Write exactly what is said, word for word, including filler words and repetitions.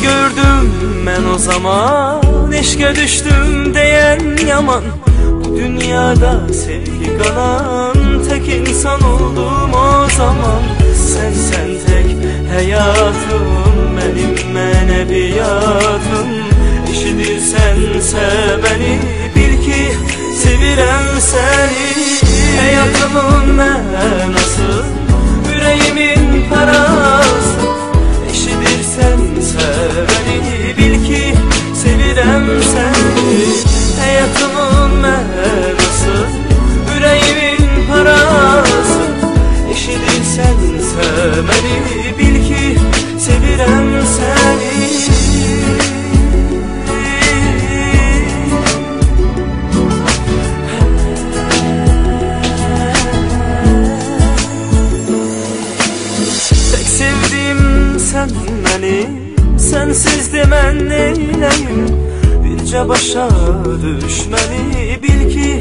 gördüm ben o zaman, eşke düştüm diyen yaman. Bu dünyada sevgi kalan tek insan oldum o zaman. Sen sen tek hayatım, benim menebiyatım. Eşidirsense beni bil ki sevirem seni. Hayatımın mənası, yüreğimin parası. Eşidirsense beni bil ki sevirem seni. Hayatımın mənası, yüreğimin parası. Eşidirsense beni bil ki sevirem seni. Sen beni, sensiz de mən neyləyim? Bircə başa düşməni bil ki